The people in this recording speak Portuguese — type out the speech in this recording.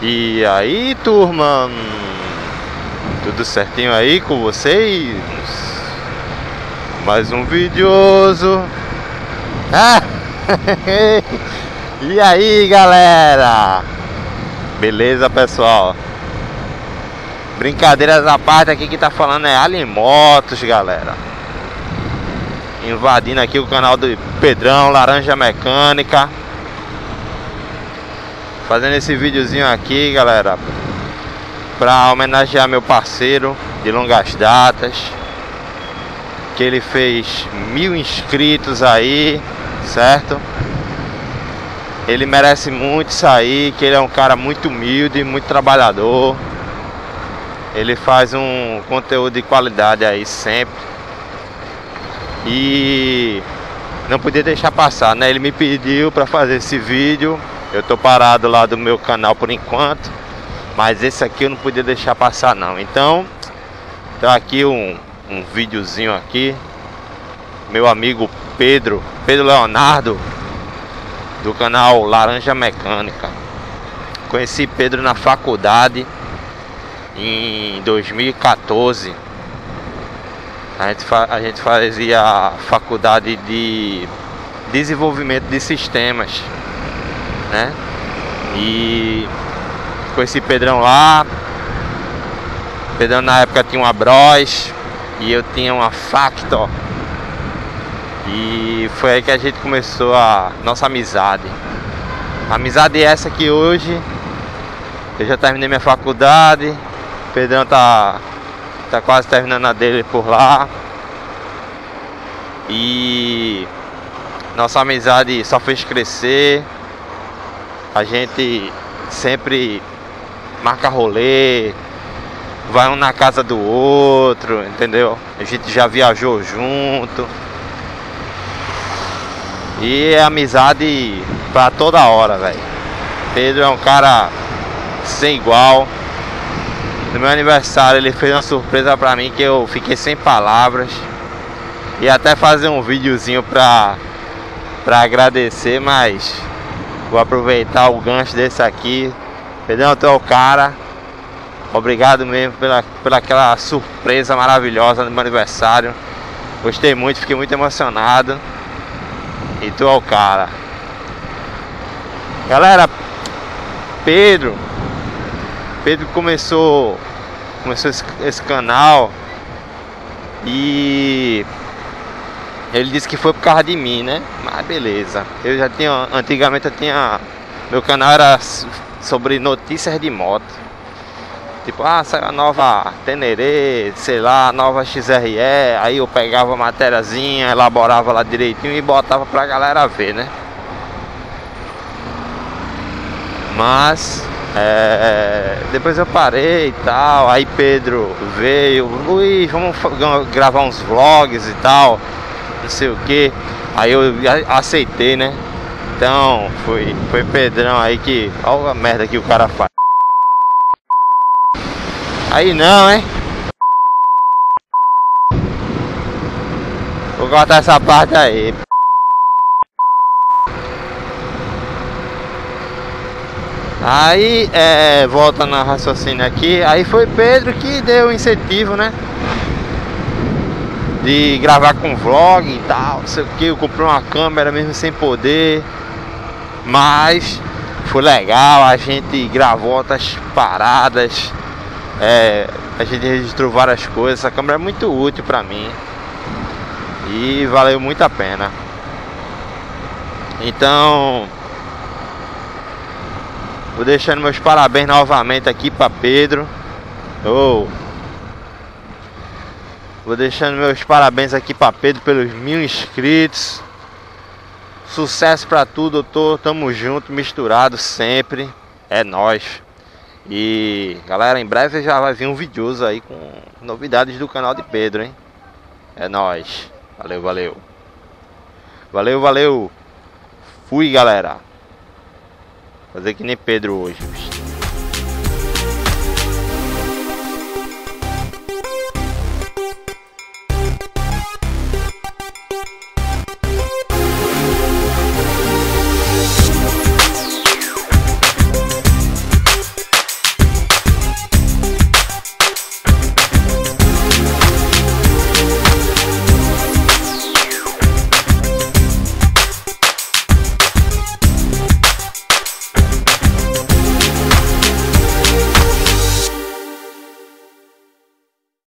E aí, turma, tudo certinho aí com vocês? Mais um videoso. E aí, galera? Beleza, pessoal? Brincadeiras à parte, aqui que tá falando é Alien Motos, galera. Invadindo aqui o canal do Pedrão, Laranja Mecânica. Fazendo esse videozinho aqui, galera, pra homenagear meu parceiro de longas datas, que ele fez 1000 inscritos aí, certo? Ele merece muito isso aí, que ele é um cara muito humilde, muito trabalhador. Ele faz um conteúdo de qualidade aí sempre. E não podia deixar passar, né? Ele me pediu pra fazer esse vídeo. Eu tô parado lá do meu canal por enquanto, mas esse aqui eu não podia deixar passar não. Então, tá aqui um videozinho aqui. Meu amigo Pedro Leonardo, do canal Laranja Mecânica. Conheci Pedro na faculdade em 2014. A gente fazia faculdade de desenvolvimento de sistemas, né? E conheci Pedrão lá. Pedrão na época tinha uma Bros e eu tinha uma Factor. E foi aí que a gente começou a nossa amizade. Amizade essa que hoje eu já terminei minha faculdade. Pedrão tá quase terminando a dele por lá. E nossa amizade só fez crescer. A gente sempre marca rolê, vai um na casa do outro, entendeu? A gente já viajou junto. E é amizade pra toda hora, velho. Pedro é um cara sem igual. No meu aniversário ele fez uma surpresa pra mim que eu fiquei sem palavras. E até fazer um videozinho pra agradecer, mas vou aproveitar o gancho desse aqui. Pedrão, tu é o cara. Obrigado mesmo pela aquela surpresa maravilhosa no meu aniversário. Gostei muito, fiquei muito emocionado. E tu é o cara. Galera, Pedro começou esse canal e ele disse que foi por causa de mim, né? Mas beleza. Eu já tinha, antigamente meu canal era sobre notícias de moto. Tipo, saiu a nova Teneré, sei lá, a nova XRE. Aí eu pegava a matériazinha, elaborava lá direitinho e botava pra galera ver, né? Mas depois eu parei e tal. Aí Pedro veio, Luiz, vamos gravar uns vlogs e tal, não sei o que. Aí eu aceitei, né? Então foi Pedrão aí que... Olha a merda que o cara faz. Aí não, hein? Vou cortar essa parte aí. Aí, volta na raciocínio aqui. Aí foi Pedro que deu o incentivo, né? De gravar com vlog e tal, não sei o que. Eu comprei uma câmera mesmo sem poder. Mas foi legal, a gente gravou outras paradas. A gente registrou várias coisas. Essa câmera é muito útil pra mim e valeu muito a pena. Então, vou deixando meus parabéns novamente aqui pra Pedro. Vou deixando meus parabéns aqui pra Pedro pelos 1000 inscritos. Sucesso pra tudo, tamo junto, misturado sempre. É nóis. E galera, em breve já vai vir um videoso aí com novidades do canal de Pedro, hein? É nóis. Valeu. Fui, galera. Fazer que nem Pedro hoje.